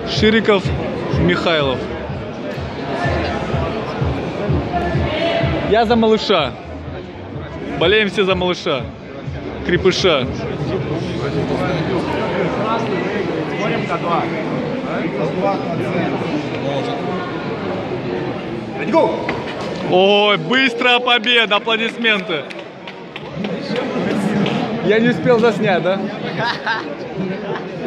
Шириков, Михайлов. Я за малыша. Болеем все за малыша. Крепыша. Ой, быстрая победа, аплодисменты. Я не успел заснять, да?